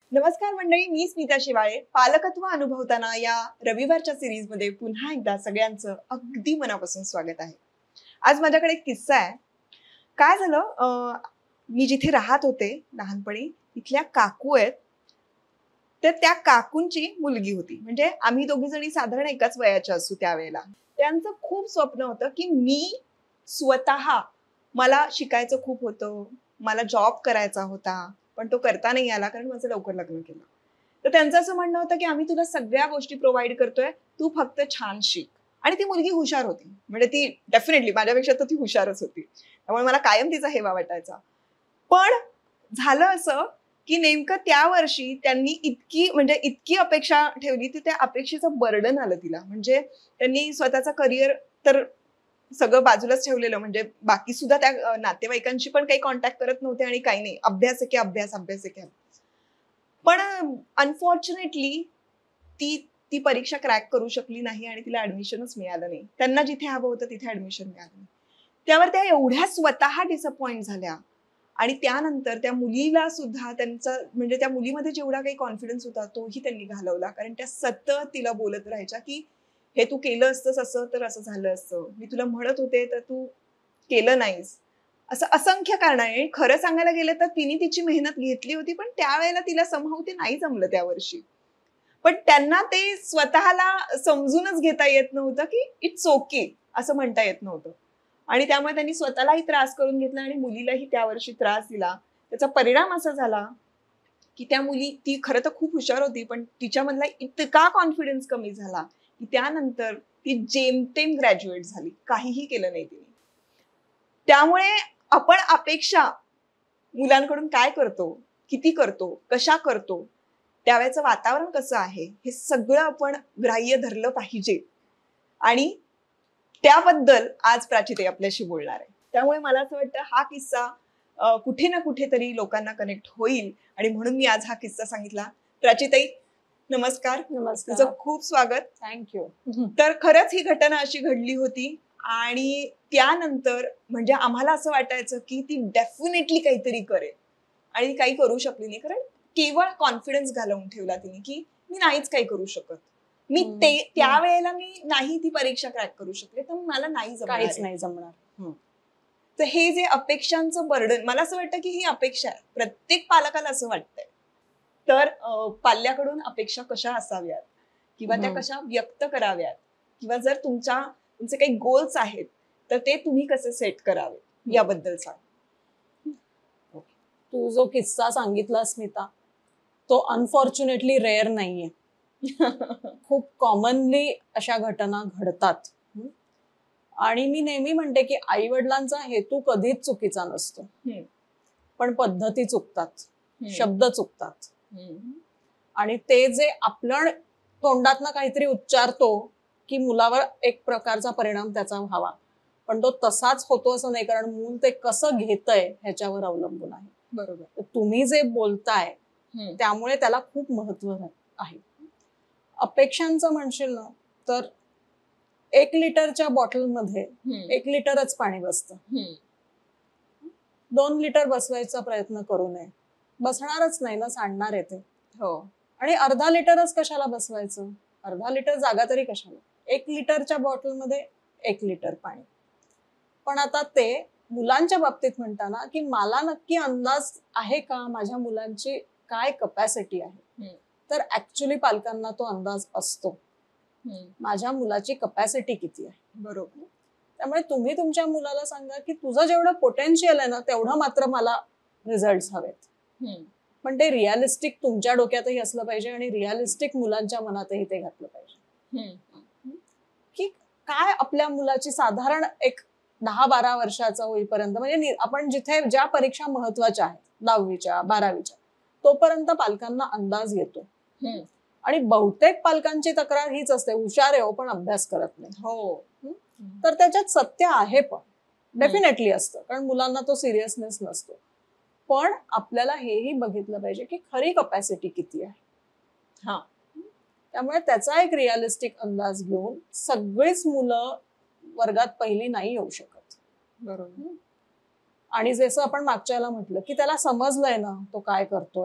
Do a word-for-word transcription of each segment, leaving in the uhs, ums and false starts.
नमस्कार मंडळी, मी स्मिता शिवाळे. पालकत्व अनुभवताना या रविवारच्या सिरीज मध्ये पुन्हा एकदा सगळ्यांचं अगदी मनापासून स्वागत आहे. आज माझ्याकडे एक किस्सा आहे. काय झालं, अं, मी जिथे राहत होते लहानपणी तिथल्या काकू आहेत. तर त्या काकूंची मुलगी होती, म्हणजे आम्ही दोघी जणी साधारण एकाच वयाच्या असू त्यावेळेला. त्यांचं खूप स्वप्न होतं की मी स्वतः, मला शिकायचं खूप होतं, मला जॉब करायचा होता, पण तो करता नाही आला कारण माझं लवकर लग्न केलं. तर त्यांचं असं म्हणणं होतं की आम्ही तुला सगळ्या गोष्टी प्रोव्हाइड करतोय, तू फक्त छान शिक. आणि ती मुलगी हुशार होती, म्हणजे ती डेफिनेटली माझ्यापेक्षा तर ती हुशारच होती, त्यामुळे मला कायम तिचा हेवा वाटायचा. पण झालं असं की नेमकं त्या वर्षी त्यांनी इतकी म्हणजे इतकी अपेक्षा ठेवली, की त्या अपेक्षेचं बर्डन आलं तिला. म्हणजे त्यांनी स्वतःचं करिअर तर सगळं बाजूलाच ठेवलेलं, म्हणजे बाकी सुद्धा त्या अ, नातेवाईकांशी पण काही कॉन्टॅक्ट करत नव्हते आणि काही नाही. अभ्यास आहे की अभ्यास, अभ्यास आहे की अभ्यास. पण अनफॉर्च्युनेटली ती ती परीक्षा क्रॅक करू शकली नाही आणि तिला ऍडमिशनच मिळालं नाही. त्यांना जिथे हवं होतं तिथे ऍडमिशन मिळालं नाही. त्यावर त्या एवढ्या स्वतः डिसअपॉइंट झाल्या आणि त्यानंतर त्या मुलीला सुद्धा त्यांचा म्हणजे त्या मुलीमध्ये जेवढा काही कॉन्फिडन्स होता तोही त्यांनी घालवला. कारण त्या सतत तिला बोलत राहायच्या की हे तू केलं असतंस असं तर असं झालं असतं, मी तुला म्हणत होते तर तू केलं नाहीस. असं असंख्य कारण आहे. खरं सांगायला गेलं तर तिने तिची मेहनत घेतली होती, पण त्यावेळेला तिला समहाऊ ते नाही जमलं त्या वर्षी. पण त्यांना ते स्वतःला समजूनच घेता येत नव्हतं की इट्स ओके असं म्हणता येत नव्हतं. आणि त्यामुळे त्यांनी स्वतःलाही त्रास करून घेतला आणि मुलीलाही त्या वर्षी त्रास दिला. त्याचा परिणाम असा झाला की त्या मुली, ती खरं तर खूप हुशार होती, पण तिच्यामधला इतका कॉन्फिडन्स कमी झाला की त्यानंतर ती जेमतेम ग्रॅज्युएट झाली, काहीही केलं नाही तिने. त्यामुळे आपण अपेक्षा मुलांकडून काय करतो, किती करतो, कशा करतो, त्यावेळेचं वातावरण कसं आहे, हे सगळं आपण ग्राह्य धरलं पाहिजे. आणि त्याबद्दल आज प्राची आपल्याशी बोलणार आहे. त्यामुळे मला असं वाटतं हा किस्सा अ, कुठे ना कुठेतरी लोकांना कनेक्ट होईल आणि म्हणून मी आज हा किस्सा सांगितला. प्राची, नमस्कार. नमस्कार. तुझं खूप स्वागत. थँक्यू. तर खरंच ही घटना अशी घडली होती आणि त्यानंतर म्हणजे आम्हाला असं वाटायचं की ती डेफिनेटली काहीतरी करेल आणि काही करू शकली नाही, कारण केवळ कॉन्फिडन्स घालवून ठेवला तिने की मी नाहीच काही करू शकत. मी ते त्यावेळेला मी नाही ती परीक्षा क्रॅक करू शकले, तर मला नाही जमणार, काहीच नाही जमणार. तर हे जे अपेक्षांचं बर्डन, मला असं वाटतं की ही अपेक्षा आहे, प्रत्येक पालकाला असं वाटतंय. तर पाल्याकडून अपेक्षा कशा असाव्यात किंवा त्या कशा व्यक्त कराव्यात, किंवा जर तुमच्या तुमचे काही गोल्स आहेत तर ते तुम्ही कसे सेट करावे याबद्दल सांग. तू जो किस्सा सांगितला स्मिता, तो अनफॉर्च्युनेटली रेअर नाहीये. खूप कॉमनली अशा घटना घडतात. आणि मी नेहमी म्हणते की आई वडिलांचा हेतू कधीच चुकीचा नसतो, पण पद्धती चुकतात, शब्द चुकतात. आणि ते जे आपण तोंडातनं काहीतरी उच्चारतो की मुलावर एक प्रकारचा परिणाम त्याचा व्हावा, पण तो तसाच होतो असं नाही, कारण मूल ते कसं घेतंय ह्याच्यावर अवलंबून आहे. बरोबर. तुम्ही जे बोलताय त्यामुळे त्याला खूप महत्व आहे. अपेक्षांचं म्हणशील ना तर एक लिटरच्या बॉटलमध्ये एक लिटरच पाणी बसतं. दोन लिटर बसवायचा प्रयत्न करू नये, बसणारच नाही ना, सांडणार आहे ते. हो. आणि अर्धा लिटरच कशाला बसवायचं, अर्धा लिटर जागा तरी कशाला. एक लिटरच्या बॉटलमध्ये एक लिटर पाणी. पण आता ते मुलांच्या बाबतीत म्हणताना की मला नक्की अंदाज आहे का माझ्या मुलांची काय कपॅसिटी आहे, तर ऍक्च्युली पालकांना तो अंदाज असतो, माझ्या मुलाची कपॅसिटी किती आहे. बरोबर. त्यामुळे तुम्ही तुमच्या मुलाला सांगा की तुझं जेवढं पोटेन्शियल आहे ना तेवढं मात्र मला रिझल्ट हवेत. पण ते रिअलिस्टिक तुमच्या डोक्यातही असलं पाहिजे आणि रिअलिस्टिक मुलांच्या मनातही ते घातलं पाहिजे. की काय आपल्या मुलाची साधारण एक दहा बारा वर्षाचा होईपर्यंत, म्हणजे आपण जिथे ज्या परीक्षा महत्वाच्या आहेत, दहावीच्या बारावीच्या, तोपर्यंत पालकांना अंदाज येतो. आणि बहुतेक पालकांची तक्रार हीच असते, हुशार आहे हो पण अभ्यास करत नाही. हो. तर त्याच्यात सत्य आहे, पण डेफिनेटली असतं, कारण मुलांना तो सिरियसनेस नसतो. पण आपल्याला हेही बघितलं पाहिजे की खरी कपॅसिटी किती आहे. हा. त्यामुळे त्याचा एक रिअलिस्टिक अंदाज घेऊन सगळीच मुलं वर्गात पहिली नाही येऊ शकत. बरोबर. आणि जसं आपण मागच्याला म्हटलं की त्याला समजलंय ना तो काय करतोय,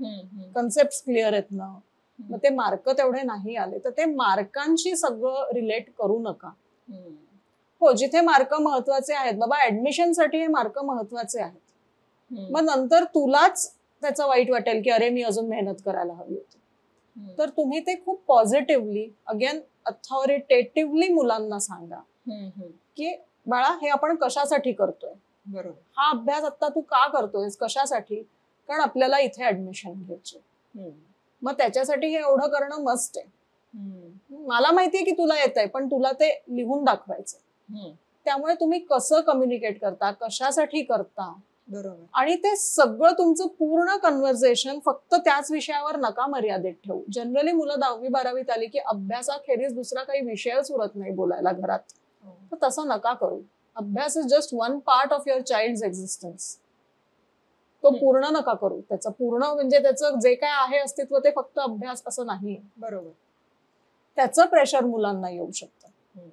कन्सेप्ट क्लिअर आहेत ना, मग ते मार्क तेवढे नाही आले तर ते मार्कांशी सगळं रिलेट करू नका. हो, जिथे मार्क महत्वाचे आहेत बाबा, ऍडमिशनसाठी हे मार्क महत्वाचे आहेत, मग नंतर तुलाच त्याचं वाईट वाटेल की अरे मी अजून मेहनत करायला हवी होती. तर तुम्ही ते खूप पॉझिटिव्हली, अगेन अथॉरिटेटिव्हली मुलांना सांगा की बाळा हे आपण कशासाठी करतोय, बरोबर, हा अभ्यास आता तू का करतोयस, कशासाठी, कारण आपल्याला इथे ऍडमिशन घ्यायचे, मग त्याच्यासाठी हे एवढं करणं मस्ट आहे. मला माहितीये की तुला येत आहे, पण तुला ते लिहून दाखवायचं. त्यामुळे तुम्ही कसं कम्युनिकेट करता, कशासाठी करता, बरोबर, आणि ते सगळं तुमचं पूर्ण कन्व्हर्सेशन फक्त त्याच विषयावर नका मर्यादित ठेवू. जनरली मुलं दहावी बारावीत आली की अभ्यासाखेरीज दुसरा काही विषयच उरत नाही बोलायला घरात, तर तसं नका करू. अभ्यास is just one part of your child existence. तो पूर्ण नका करू. त्याचं पूर्ण म्हणजे त्याचं जे काय आहे अस्तित्व ते फक्त अभ्यास असं नाही. बरोबर, त्याचं प्रेशर मुलांना येऊ शकतं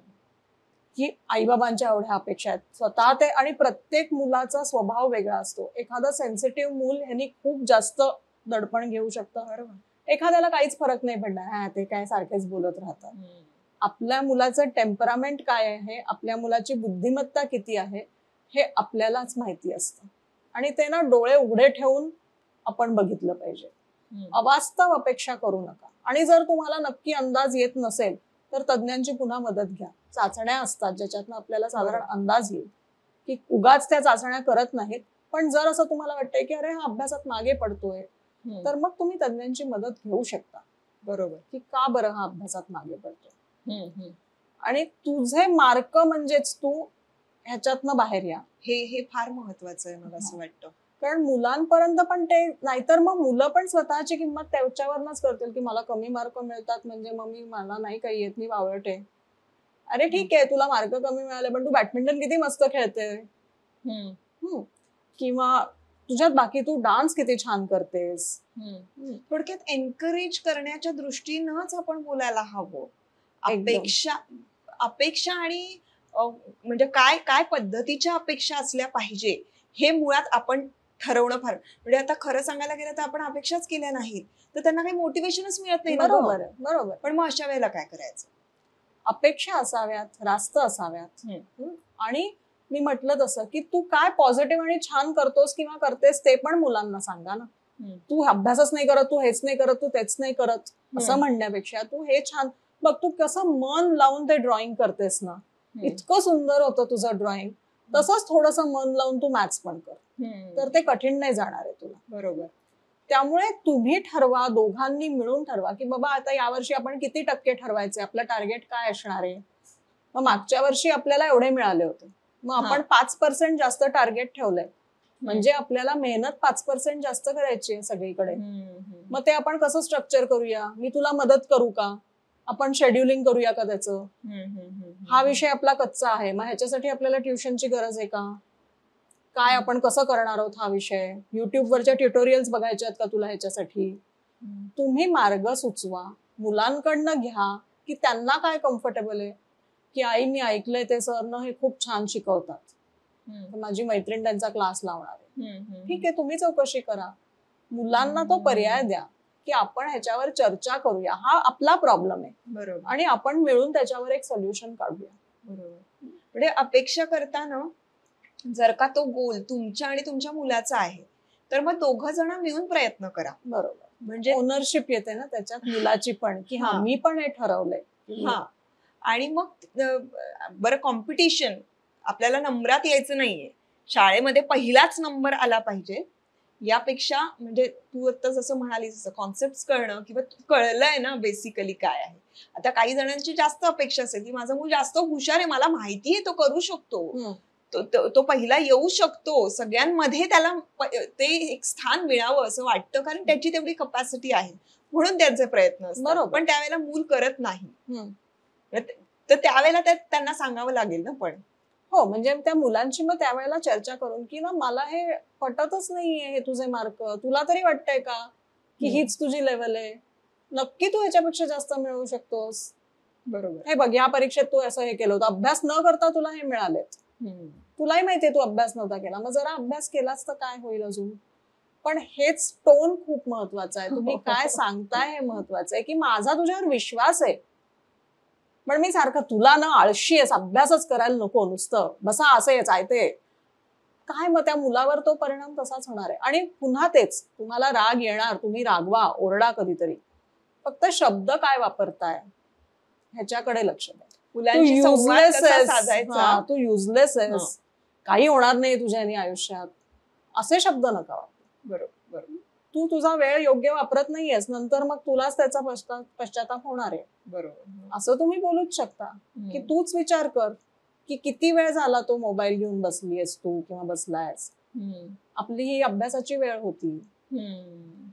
की आईबाबांच्या एवढ्या अपेक्षा आहेत स्वतः ते, आणि प्रत्येक मुलाचा स्वभाव वेगळा असतो. एखादं सेन्सिटिव्ह मूल ह्यांनी खूप जास्त दडपण घेऊ शकतं, बरोबर, एखाद्याला काहीच फरक नाही पडणार, हा ते काय सारखेच बोलत राहतात. आपल्या मुलाचं टेम्परामेंट काय आहे, आपल्या मुलाची बुद्धिमत्ता किती आहे हे आपल्यालाच माहिती असतं, आणि ते ना डोळे उघडे ठेवून आपण बघितलं पाहिजे. अवास्तव अपेक्षा करू नका. आणि जर तुम्हाला नक्की अंदाज येत नसेल तर तज्ञांची पुन्हा मदत घ्या. चाचण्या असतात ज्याच्यातनं आपल्याला साधारण अंदाज येईल की उगाच त्या चाचण्या करत नाहीत, पण जर असं तुम्हाला वाटतंय की अरे हा अभ्यासात मागे पडतोय, तर मग तुम्ही तज्ञांची मदत घेऊ शकता. बरोबर, की का बरं हा अभ्यासात मागे पडतोय, आणि तुझे मार्क म्हणजेच तू ह्याच्यातनं बाहेर या. हे हे फार महत्वाचं आहे मला असं वाटतं. कारण मुलांपर्यंत पण ते, नाहीतर मग मुलं पण स्वतःची किंमत त्याच्यावरच करतील की मला कमी मार्क मिळतात म्हणजे मम्मी मला नाही काही येत, मी वावळटे. अरे ठीक आहे, तुला मार्क कमी मिळाले पण तू बॅडमिंटन किती मस्त खेळते, किंवा तुझ्यात बाकी तू डान्स किती छान करतेस. थोडक्यात एनकरेज करण्याच्या दृष्टीनंच आपण बोलायला हवं. अपेक्षा अपेक्षा आणि म्हणजे काय काय पद्धतीच्या अपेक्षा असल्या पाहिजे हे मुळात आपण ठरवणं फार, म्हणजे आता खरं सांगायला गेलं तर आपण अपेक्षाच केल्या नाहीत तर त्यांना काही मोटिवेशनच मिळत नाही. बरोबर बरोबर. पण मग अशा वेळेला काय करायचं? अपेक्षा असाव्यात, रास्त असाव्यात, आणि मी म्हटलं तसं की तू काय पॉझिटिव्ह आणि छान करतोस किंवा करतेस ते पण मुलांना सांगा ना. तू अभ्यासच नाही करत, तू हेच नाही करत, तू तेच नाही करत असं म्हणण्यापेक्षा तू हे छान बघ, तू कसं मन लावून ते ड्रॉइंग करतेस ना, इतकं सुंदर होतं तुझं ड्रॉइंग, तसंच थोडंसं मन लावून तू मॅथ्स पण कर, तर ते कठीण नाही जाणार आहे तुला. बरोबर. त्यामुळे तुम्ही ठरवा, दोघांनी मिळून ठरवा की बाबा आता यावर्षी आपण किती टक्के ठरवायचे, आपलं टार्गेट काय असणार आहे. मग मागच्या वर्षी आपल्याला एवढे मिळाले होते, मग आपण पाच पर्सेंट जास्त टार्गेट ठेवलंय, म्हणजे आपल्याला मेहनत पाच पर्सेंट जास्त करायची आहे सगळीकडे. मग ते आपण कसं स्ट्रक्चर करूया, मी तुला मदत करू का, आपण शेड्युलिंग करूया का त्याचं, हा विषय आपला कच्चा आहे, मग ह्याच्यासाठी आपल्याला ट्युशनची गरज आहे का, काय आपण कसं करणार आहोत हा विषय, युट्यूबवरच्या ट्युटोरियल्स बघायचे आहेत का तुला ह्याच्यासाठी. तुम्ही मार्ग सुचवा, मुलांकडनं घ्या की त्यांना काय कम्फर्टेबल आहे. की आई मी ऐकलंय ते सरनं हे खूप छान शिकवतात, माझी मैत्रीण त्यांचा क्लास लावणार आहे, ठीक आहे तुम्ही चौकशी करा. मुलांना तो पर्याय द्या की आपण ह्याच्यावर चर्चा करूया, हा आपला प्रॉब्लेम आहे, बरोबर, आणि आपण मिळून त्याच्यावर एक सोल्युशन काढूया. बरोबर. म्हणजे अपेक्षा करताना जर का तो गोल तुमच्या आणि तुमच्या मुलाचा आहे तर मग दोघं जण मिळून प्रयत्न करा. बरोबर, म्हणजे ओनरशिप येते ना त्याच्यात मुलाची पण, की हा मी पण हे ठरवलंय. हा, आणि मग बरं कॉम्पिटिशन आपल्याला नंबरात यायचं नाहीये, शाळेमध्ये पहिलाच नंबर आला पाहिजे यापेक्षा, म्हणजे तू आता जसं म्हणालीस कॉन्सेप्ट कळणं किंवा कळलंय ना बेसिकली काय आहे. आता काही जणांची जास्त अपेक्षा असेल की माझं मूल जास्त हुशार आहे, मला माहिती आहे तो करू शकतो, तो तो पहिला येऊ शकतो, सगळ्यांमध्ये त्याला ते एक स्थान मिळावं असं वाटतं कारण त्याची तेवढी कपॅसिटी आहे म्हणून त्यांचे प्रयत्न असतात. पण त्यावेळेला मूल करत नाही तर त्यावेळेला त्यांना सांगावं लागेल ना. पण हो, म्हणजे त्या मुलांची मग त्यावेळेला चर्चा करून की ना मला हे पटतच नाहीये हे तुझे मार्क, तुला तरी वाटतंय का की हीच तुझी लेवल आहे, नक्की तू ह्याच्यापेक्षा जास्त मिळवू शकतोस. बरोबर, हे बघ या परीक्षेत तू असं हे केलं होतं, अभ्यास न करता तुला हे मिळालेत, तुलाही माहितीये तू अभ्यास नव्हता केला, मग जरा अभ्यास केलाच तर काय होईल अजून. पण हेच टोन खूप महत्वाचं आहे. तुम्ही काय सांगताय हे महत्वाचं आहे, की माझा तुझ्यावर विश्वास आहे. पण मी सारखं तुला ना आळशी आहेस, अभ्यासच करायला नको, नुसतं बसा असेच आहे ते काय, मग त्या मुलावर तो परिणाम तसाच होणार आहे. आणि पुन्हा तेच, तुम्हाला राग येणार, तुम्ही रागवा, ओरडा कधीतरी, फक्त शब्द काय वापरताय ह्याच्याकडे लक्ष द्या. तू मुलांशी संवाद युजलेस कसा आहेस, साधायचा. हा, तू युजलेस हं. आहेस, काही होणार नाही तुझ्यानी आयुष्यात, असे शब्द नका वापरू. बरोबर बरोबर तू तुझा वेळ योग्य वापरत नाहीयेस, नंतर मग तुलाच त्याचा पश्चा- पश्चाताप होणार आहे. बरोबर असं तुम्ही बोलूच शकता, की हम्म. तूच विचार कर की किती वेळ झाला तो मोबाईल घेऊन बसलीयस तू किंवा बसलायस. हम्म. आपली ही अभ्यासाची वेळ होती. हम्म.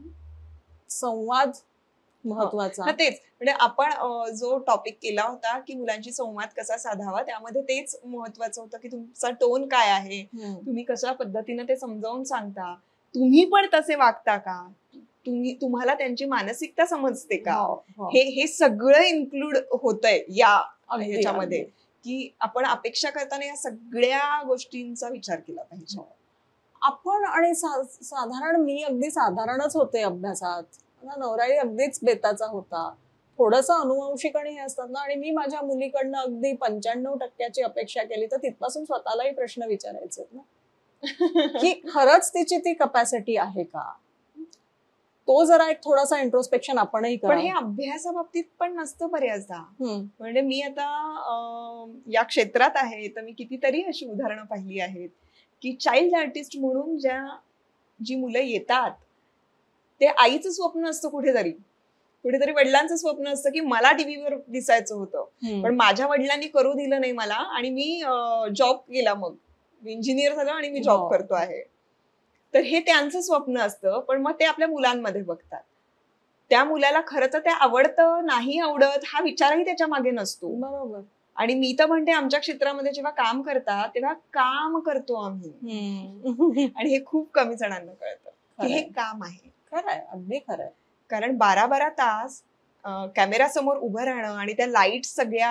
संवाद महत्वाचा. हा तेच म्हणजे आपण अ, जो टॉपिक केला होता की मुलांशी संवाद कसा साधावा, त्यामध्ये तेच महत्वाचं होतं की तुमचा टोन काय आहे, हम्म. तुम्ही कशा पद्धतीने ते समजावून सांगता, तुम्ही पण तसे वागता का, तुम्ही तुम्हाला त्यांची मानसिकता समजते का, हो, हो. हे हे सगळं इन्क्लूड होतंय या अगदी, ह्याच्यामध्ये, अगदी. की आपण अपेक्षा करताना या सगळ्या गोष्टींचा विचार केला पाहिजे. हो. आपण आणि सा- साधारण मी अगदी साधारणच होते अभ्यासात, माझा नवराही अगदीच बेताचा होता, थोडस अनुवंशिक आणि हे असतात ना, आणि मी माझ्या मुलीकडनं अगदी पंच्याण्णव टक्क्याची अपेक्षा केली तर तिथपासून स्वतःलाही प्रश्न विचारायचे ना, की खरंच तिची ती कपॅसिटी आहे का. तो जरा एक थोडासा इंट्रोस्पेक्शन आपणही पण हे करा. अभ्यासाबाबतीत पण नसतं बऱ्याचदा. म्हणजे मी आता अं, या क्षेत्रात आहे तर मी कितीतरी अशी उदाहरणं पाहिली आहेत की चाइल्ड आर्टिस्ट म्हणून ज्या जी मुलं येतात ते आईचं स्वप्न असतं, कुठेतरी कुठेतरी वडिलांचं स्वप्न असतं की मला टीव्हीवर दिसायचं होतं, पण माझ्या वडिलांनी करू दिलं नाही मला आणि मी जॉब केला, मग इंजिनियर झालं आणि मी जॉब हो. करतो आहे. तर हे त्यांचं स्वप्न असतं, पण मग ते आपल्या मुलांमध्ये बघतात. त्या मुलाला खरं तर ते आवडतं नाही आवडत हा विचारही त्याच्या मागे नसतो. बरोबर. आणि मी तर म्हणते आमच्या क्षेत्रामध्ये जेव्हा काम करतात तेव्हा काम करतो आम्ही, आणि हे खूप कमी जणांना कळतं की हे खरंय. काम आहे. खरंय, अगदी खरंय. कारण बारा बारा तास कॅमेरा समोर उभं राहणं आणि त्या लाईट सगळ्या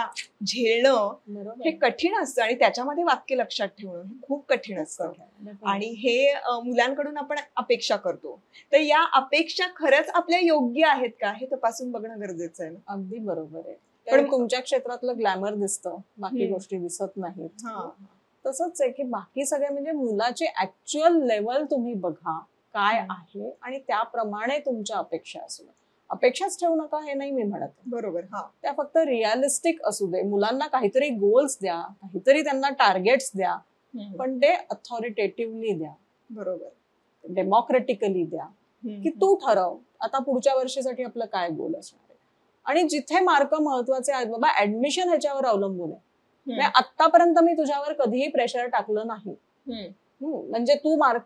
झेलणं बरोबर. हे कठीण असतं, आणि त्याच्यामध्ये वाक्य लक्षात ठेवणं हे खूप कठीण असतं. आणि हे अ, मुलांकडून आपण अपेक्षा करतो, तर या अपेक्षा खरंच आपल्या योग्य आहेत का हे तपासून बघणं गरजेचं आहे ना. अगदी बरोबर आहे. पण पण तुमच्या क्षेत्रातलं ग्लॅमर दिसतं, बाकी हम्म. गोष्टी दिसत नाहीत. हा. तसंच आहे की बाकी सगळे म्हणजे मुलाची ऍक्च्युअल लेवल तुम्ही बघा काय हम्म. आहे, आणि त्याप्रमाणे तुमच्या अपेक्षा असू द्या. अपेक्षाच ठेवू नका हे नाही मी म्हणत, बरोबर. हा. त्या फक्त रिअलिस्टिक असू दे. मुलांना काहीतरी गोल्स द्या, काहीतरी त्यांना टार्गेट्स द्या, हम्म. पण ते अथॉरिटेटिव्हली द्या, बरोबर. डेमोक्रेटिकली द्या, की तू ठरव आता पुढच्या वर्षीसाठी आपलं काय गोल असणार आहे. आणि जिथे मार्क महत्वाचे आहेत बाबा, ऍडमिशन ह्याच्यावर अवलंबून आहे. हम्म. म्हणजे आतापर्यंत मी तुझ्यावर कधीही प्रेशर टाकलं नाही. हम्म. हम्म, म्हणजे तू मार्क,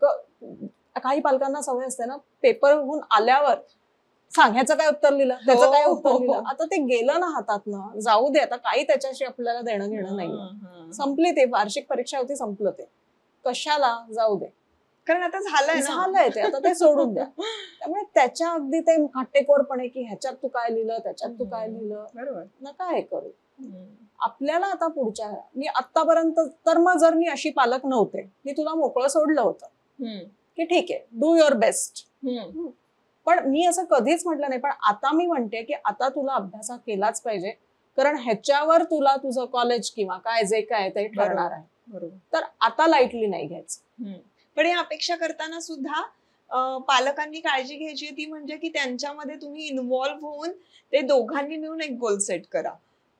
काही पालकांना सवय असते ना, पेपरहून आल्यावर सांग ह्याचं काय उत्तर लिहिलं, त्याचं काय उत्तर हो. लिहिलं. आता ते गेलं ना हातातनं, जाऊ दे, आता काही त्याच्याशी आपल्याला देणं घेणं नाही. हा. संपली ते, वार्षिक परीक्षा होती, संपलं ते, कशाला, जाऊ दे, कारण आता झालंय ना. झालंय ते, आता ते सोडून द्या. त्यामुळे त्याच्या अगदी ते काटेकोरपणे की ह्याच्यात तू काय लिहिलं, त्याच्यात तू काय लिहिलं, बरोबर. नका हे करू. हम्म. आपल्याला आता पुढच्या, मी आतापर्यंत तर मग जर मी अशी पालक नव्हते, मी तुला मोकळं सोडलं होतं हम्म. की ठीक आहे, डू युअर बेस्ट. हम्म. पण मी असं कधीच म्हटलं नाही. पण आता मी म्हणते की आता तुला अभ्यास केलाच पाहिजे, कारण ह्याच्यावर तुला तुझं कॉलेज किंवा काय जे काय ते ठरणार आहे. बरोबर. तर आता लाईटली नाही घ्यायचं. हम्म. पण या अपेक्षा करताना सुद्धा अं, पालकांनी काळजी घ्यायची ती म्हणजे की त्यांच्यामध्ये तुम्ही इन्व्हॉल्व्ह होऊन ते दोघांनी मिळून एक गोल सेट करा,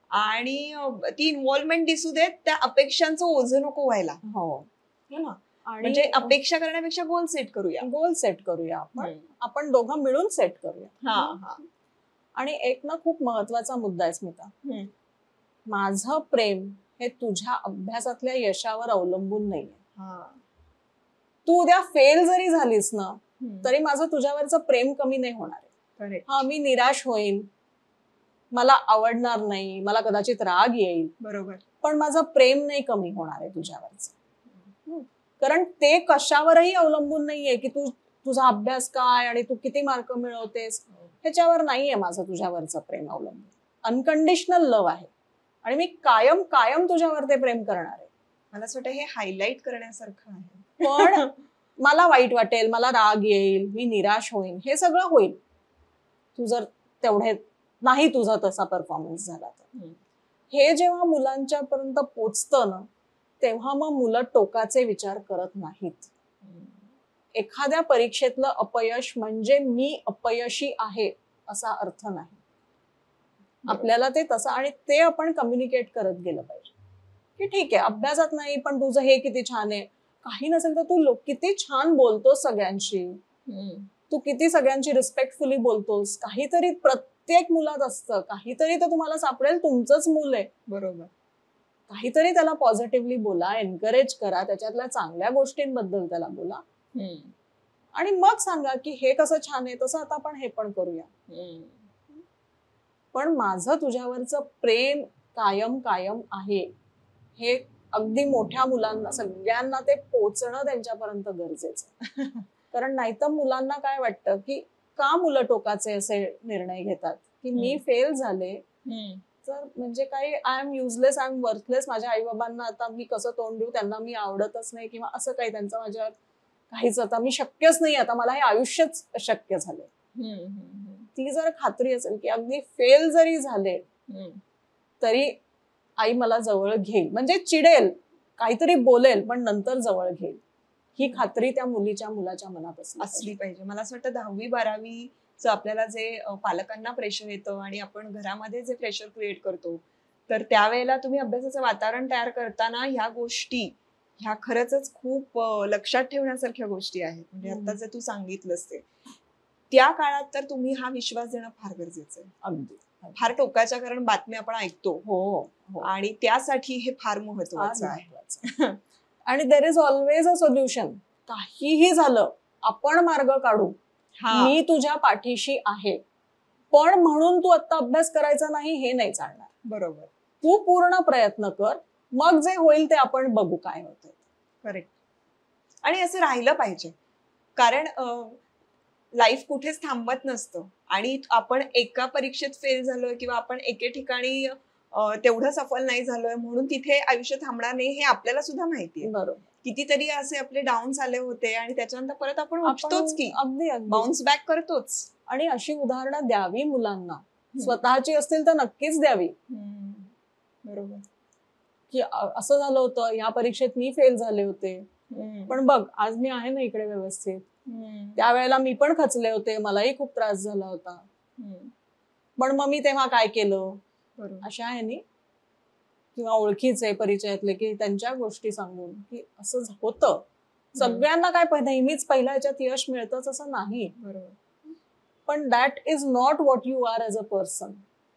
आणि अं, ती इन्व्हॉल्वमेंट दिसू देत, त्या अपेक्षांचं ओझं नको व्हायला. हो है ना. आणि म्हणजे अपेक्षा करण्यापेक्षा गोल सेट करूया. गोल सेट करूया आपण, हम्म. आपण दोघं मिळून सेट करूया. हा हा. आणि एक ना खूप महत्वाचा मुद्दा आहे स्मिता, हम्म. माझं प्रेम हे तुझ्या अभ्यासातल्या यशावर अवलंबून नाहीये. हा. तू उद्या फेल जरी झालीस ना, हम्म. तरी माझं तुझ्यावरचं प्रेम कमी नाही होणार आहे. Correct. हा, मी निराश होईन, मला आवडणार नाही, मला कदाचित राग येईल, बरोबर. पण माझं प्रेम नाही कमी होणार आहे तुझ्यावरचं. कारण ते कशावरही अवलंबून नाहीये की तू तुझा अभ्यास काय आणि तू किती मार्क मिळवतेस, ह्याच्यावर नाहीये माझं तुझ्यावरचं प्रेम अवलंबून. अनकंडिशनल लव्ह आहे, आणि मी कायम कायम तुझ्यावर ते प्रेम करणार आहे. मला असं वाटतं हे हायलाइट करण्यासारखं आहे. पण मला वाईट वाटेल, मला राग येईल, मी निराश होईन, हे सगळं होईल तू जर तेवढे नाही तुझा तसा परफॉर्मन्स झाला तर. हे जेव्हा मुलांच्या पर्यंत पोचतं ना, तेव्हा मग मुलं टोकाचे विचार करत नाहीत. एखाद्या परीक्षेतलं अपयश म्हणजे मी अपयशी आहे असा अर्थ नाही. आपल्याला ते तसं, आणि ते आपण कम्युनिकेट करत गेलं पाहिजे की ठीक आहे अभ्यासात नाही पण तुझं हे किती छान आहे. काही नसेल तर तू लोक किती छान बोलतोस सगळ्यांशी, तू किती सगळ्यांची रिस्पेक्टफुली बोलतोस. काहीतरी प्रत्येक मुलात असतं, काहीतरी तर तुम्हाला सापडेल, तुमचंच मूल आहे. बरोबर. काहीतरी त्याला पॉझिटिव्हली बोला, एनकरेज करा, त्याच्यातल्या चांगल्या गोष्टींबद्दल त्याला बोला आणि मग सांगा की हे कसं छान आहे, तसं आता आपण हे पण करूया. पण माझं तुझ्यावरचं प्रेम कायम कायम आहे हे अगदी मोठ्या मुलांना सगळ्यांना ते पोचणं त्यांच्यापर्यंत गरजेचं. कारण नाहीतर मुलांना काय वाटतं की का मुलं टोकाचे असे निर्णय घेतात की मी फेल झाले तर म्हणजे काही I am useless, I am worthless, माझ्या आई बाबांना आता मी कसं तोंड देऊ, त्यांना मी आवडतच नाही किंवा असं काही त्यांचं माझ्यावर काहीच, आता मी शक्यच नाही, आता मला हे आयुष्यच अशक्य झाले. ती जर खात्री असेल की अगदी फेल जरी झाले तरी आई मला जवळ घेईल, म्हणजे चिडेल, काहीतरी बोलेल पण नंतर जवळ घेईल, ही खात्री त्या मुलीच्या मुलाच्या मनात असली पाहिजे. मला असं वाटतं दहावी बारावीचं आपल्याला जे पालकांना प्रेशर येतं आणि आपण घरामध्ये जे प्रेशर क्रिएट करतो, तर त्यावेळेला तुम्ही अभ्यासाचं वातावरण तयार करताना ह्या गोष्टी ह्या खरंच खूप लक्षात ठेवण्यासारख्या गोष्टी आहेत. म्हणजे आता जे तू सांगितलंस ते त्या काळात तर तुम्ही हा विश्वास देणं फार गरजेचं आहे. अगदी फार टोकाच्या, कारण बातम्या आपण ऐकतो हो आणि त्यासाठी हे फार महत्वाचं आहे. आणि there is always a solution. काहीही झालं आपण मार्ग काढू, मी तुझ्या पाठीशी आहे, पण म्हणून तू आता अभ्यास करायचा नाही हे नाही चालणार. बरोबर. तू पूर्ण प्रयत्न कर, मग जे होईल ते आपण बघू काय होतं. करेक्ट. आणि असं राहिलं पाहिजे, कारण लाईफ कुठेच थांबत नसतं आणि आपण एका परीक्षेत फेल झालोय किंवा आपण एके ठिकाणी तेवढं सफल नाही झालोय म्हणून तिथे आयुष्य थांबणार नाही हे आपल्याला सुद्धा माहितीये. बरोबर. कितीतरी असे आपले डाऊन्स आले होते आणि त्याच्यानंतर परत आपण उठतोच की, अगदी बाउन्स बॅक करतोच. आणि अशी उदाहरणं द्यावी मुलांना, स्वतःची असतील तर नक्कीच द्यावी. बरोबर. की असं झालं होतं, या परीक्षेत मी फेल झाले होते, पण बघ आज मी आहे ना इकडे व्यवस्थित. त्यावेळेला मी पण खचले होते, मलाही खूप त्रास झाला होता, पण मग मी तेव्हा काय केलं. अशा ह्यानी किंवा ओळखीचे परिचयातले की त्यांच्या गोष्टी सांगून की असं होतं. सगळ्यांना काय नेहमीच पहिल्या ह्याच्यात यश मिळतंच असं नाही. बरोबर. पण that is not what you are as a person.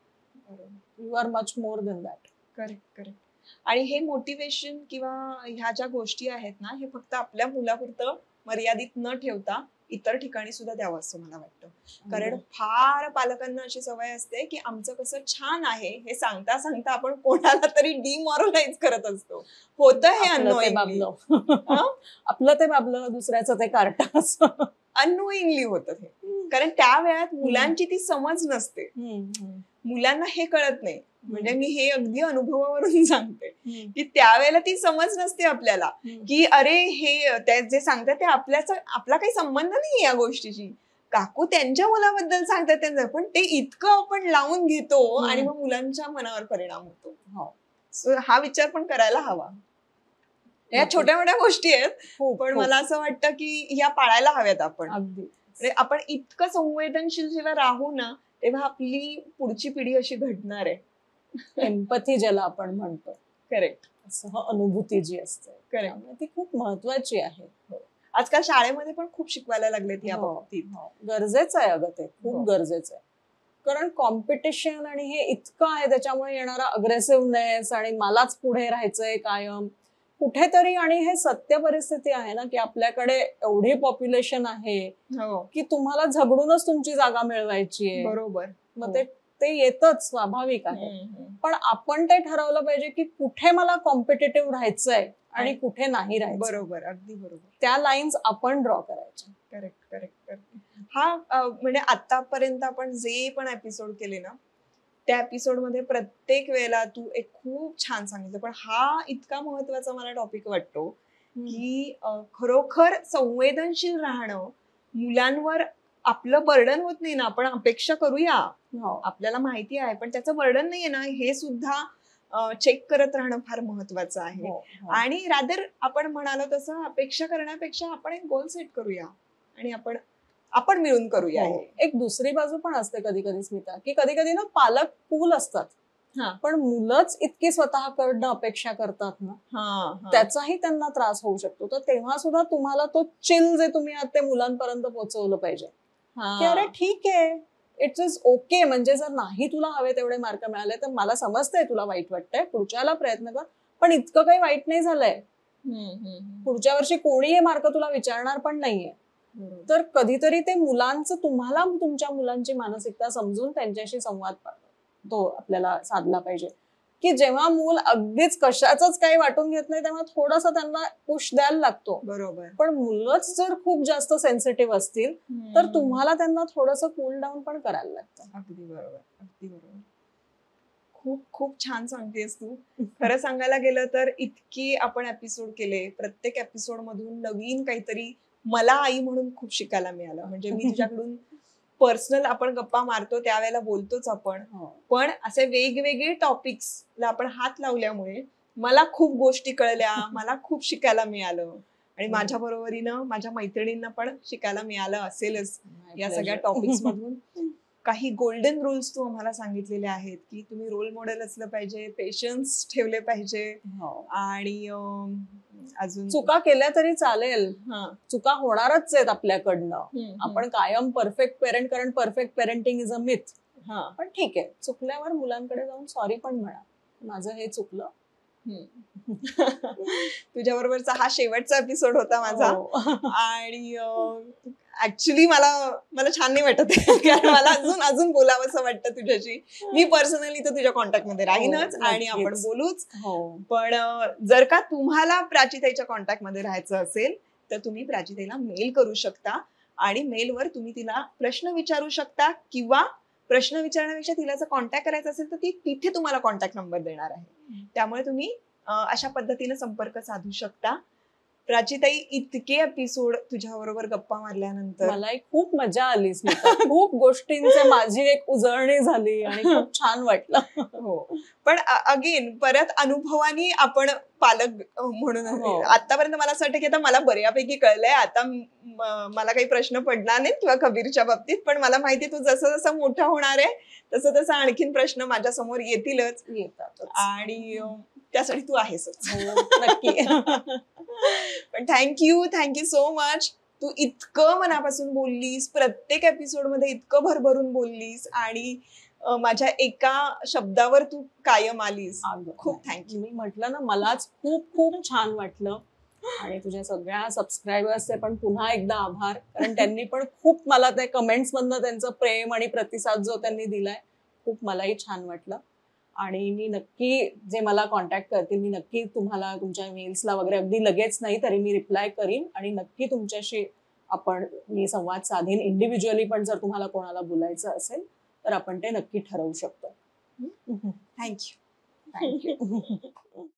You are much more than that. Correct correct. आणि हे मोटिवेशन किंवा ह्या ज्या गोष्टी आहेत ना, हे फक्त आपल्या मुलापुरतं मर्यादित न ठेवता इतर ठिकाणी सुद्धा द्यावं असं मला वाटतं. कारण फार पालकांना अशी सवय असते की आमचं कसं छान आहे हे सांगता सांगता आपण कोणाला तरी डिमॉरलाइज करत असतो. होतं हे अननोइंगली. आपलं ते बाबलं, दुसऱ्याचं ते कार्ट असं अननोइंगली होतं हे. कारण त्या वेळात मुलांची ती समज नसते, मुलांना हे कळत नाही. म्हणजे मी हे अगदी अनुभवावरून सांगते की त्यावेळेला ती समज नसते आपल्याला की अरे हे ते जे सांगतात ते आपल्याचा आपला काही संबंध नाही या गोष्टीशी. काकू त्यांच्या मुलाबद्दल सांगतात त्यांचं, पण ते इतकं आपण लावून घेतो आणि मग मुलांच्या मनावर परिणाम होतो. सो हा विचार पण करायला हवा. या छोट्या मोठ्या गोष्टी आहेत, पण मला असं वाटतं की ह्या पाळायला हव्यात आपण. अगदी. आपण इतकं संवेदनशील जेव्हा राहू ना, तेव्हा आपली पुढची पिढी अशी घडणार आहे. एम्पथी ज्याला आपण म्हणतो. करेक्ट. अनुभूती जी असते करेक्ट, ती खूप महत्वाची आहे. आजकाल शाळेमध्ये पण खूप शिकवायला लागलेत या बाबतीत. गरजेचं आहे अगं, ते खूप गरजेचं आहे. कारण कॉम्पिटिशन आणि हे इतकं आहे, त्याच्यामुळे येणारा अग्रेसिव्हनेस आणि मलाच पुढे राहायचंय कायम कुठेतरी. आणि हे सत्य परिस्थिती आहे ना की आपल्याकडे एवढी पॉप्युलेशन आहे की तुम्हाला झगडूनच तुमची जागा मिळवायची आहे. बरोबर. मग ते ते येतच, स्वाभाविक आहे. पण आपण ते ठरवलं पाहिजे की कुठे मला कॉम्पिटेटिव्ह राहायचंय आणि कुठे नाही राहायचं. बरोबर, अगदी बरोबर. त्या लाईन्स आपण ड्रॉ करायच्या. Correct correct correct. हा म्हणजे आतापर्यंत आपण जे पण एपिसोड केले ना, त्या एपिसोड मध्ये प्रत्येक वेळेला तू एक खूप छान सांगितलं, पण हा इतका महत्वाचा मला टॉपिक वाटतो की अं, खरोखर संवेदनशील राहणं, मुलांवर आपलं बर्डन होत नाही ना, आपण अपेक्षा करूया, हो. आपल्याला माहिती आहे, पण त्याचं बर्डन नाहीये ना, हे सुद्धा चेक करत राहणं फार महत्वाचं आहे. हो, हो. आणि रादर आपण म्हणालो तसं अपेक्षा करण्यापेक्षा आपण एक गोल सेट करूया आणि आपण आपण मिळून करूया हो. हे. एक दुसरी बाजू पण असते कधी कधी स्मिता, की कधी कधी ना पालक कूल असतात, हा, पण मुलंच इतकी स्वतःकडनं अपेक्षा करतात ना, हा, हा. त्याचाही त्यांना त्रास होऊ शकतो. तर तेव्हा सुद्धा तुम्हाला तो चिल जे तुम्ही आहात ते मुलांपर्यंत पोहोचवलं पाहिजे, की अरे हा. ठीक आहे, इट्स इज ओके. म्हणजे जर नाही तुला हवे तेवढे मार्क मिळाले तर मला समजतंय तुला वाईट वाटतंय, पुढच्याला प्रयत्न कर, पण इतकं काही वाईट नाही झालंय. हम्म, हम्म, हम्म. पुढच्या वर्षी कोणी हे मार्क तुला विचारणार पण नाहीये. बरोबर. तर कधीतरी ते मुलांचं, तुम्हाला तुमच्या मुलांची मानसिकता समजून त्यांच्याशी संवाद पा- तो आपल्याला साधला पाहिजे, की जेव्हा मूल अगदीच कशाचंच काही वाटून घेत नाही तेव्हा थोडंसं त्यांना पुश द्यायला लागतो. बरोबर. पण मुलंच जर खूप जास्त सेन्सिटिव्ह असतील हम्म. तर तुम्हाला त्यांना थोडंसं कूल डाऊन पण करायला लागतं. अगदी बरोबर, अगदी बरोबर. खूप खूप छान सांगतेस तू. खरं सांगायला गेलं तर इतकी आपण एपिसोड केले, प्रत्येक एपिसोड मधून नवीन काहीतरी मला आई म्हणून खूप शिकायला मिळालं. म्हणजे मी तुझ्याकडून पर्सनल आपण गप्पा मारतो त्यावेळेला बोलतोच आपण, हो. पण असे वेगवेगळे टॉपिक्सला आपण हात लावल्यामुळे मला खूप गोष्टी कळल्या, मला खूप शिकायला मिळालं आणि माझ्या बरोबरीनं माझ्या मैत्रिणींना पण शिकायला मिळालं असेलच या सगळ्या टॉपिक्स मधून. काही गोल्डन रूल्स तू आम्हाला सांगितलेले आहेत की तुम्ही रोल मॉडेल असलं पाहिजे, पेशन्स ठेवले पाहिजे हो. आणि अं, अजून चुका केल्या तरी चालेल, हा, चुका होणारच आहेत आपल्याकडनं. हम्म, आपण कायम परफेक्ट पेरेंट, कारण perfect parenting is a myth. हा, पण ठीक आहे, चुकल्यावर मुलांकडे जाऊन सॉरी पण म्हणा, माझं हे चुकलं. तुझ्या बरोबरचा हा शेवटचा एपिसोड होता माझा. हो. आणि ऍक्च्युली मला मला छान नाही वाटत आहे, कारण मला अजून अजून बोलावंसं वाटतं तुझ्याशी. मी पर्सनली तर तुझ्या कॉन्टॅक्ट मध्ये राहीनच हो, आणि आपण नक्कीच. बोलूच. हो. पण अं, जर का तुम्हाला प्राचीताईच्या कॉन्टॅक्ट मध्ये राहायचं असेल तर तुम्ही प्राचीताईला मेल करू शकता आणि मेलवर तुम्ही तिला प्रश्न विचारू शकता, किंवा प्रश्न विचारण्यापेक्षा तिला जर कॉन्टॅक्ट करायचा असेल तर ती तिथे तुम्हाला कॉन्टॅक्ट नंबर देणार आहे. त्यामुळे तुम्ही अं, अशा पद्धतीने संपर्क साधू शकता. प्राचीताई, इतके एपिसोड तुझ्या बरोबर गप्पा मारल्यानंतर मलाही खूप मजा आली स्मिता. खूप गोष्टींचे माझी एक उजळणी झाली आणि खूप छान वाटलं. हो, पण अगेन परत अनुभवानी आपण पालक म्हणून हो. आतापर्यंत मला असं वाटतं की आता मला बऱ्यापैकी कळलंय, आता म- मला काही प्रश्न पडणार नाहीत किंवा कबीरच्या बाबतीत. पण मला माहिती तू जसं जसं मोठा होणार आहे तसं तसं आणखीन प्रश्न माझ्या समोर येतीलच येतात आणि अं, त्यासाठी तू आहेसच. नक्की. पण थँक्यू थँक्यू सो मच. तू इतकं मनापासून बोललीस, प्रत्येक एपिसोड मध्ये इतकं भरभरून बोललीस आणि अं, माझ्या एका शब्दावर तू कायम आलीस. अगं, खूप थँक्यू. मी म्हटलं ना, मलाच खूप खूप छान वाटलं. आणि तुझ्या सगळ्या सबस्क्रायबर्सचे पण पुन्हा एकदा आभार, कारण त्यांनी पण खूप मला ते कमेंट्स मधनं त्यांचं प्रेम आणि प्रतिसाद जो त्यांनी दिलाय, खूप मलाही छान वाटलं. आणि मी नक्की, जे मला कॉन्टॅक्ट करतील, मी नक्की तुम्हाला तुमच्या मेल्सला वगैरे अगदी लगेच नाही तरी मी रिप्लाय करीन आणि नक्की तुमच्याशी आपण मी संवाद साधेन. इंडिव्हिज्युअली पण जर तुम्हाला कोणाला बोलायचं असेल तर आपण ते नक्की ठरवू शकतो. थँक्यू. थँक्यू.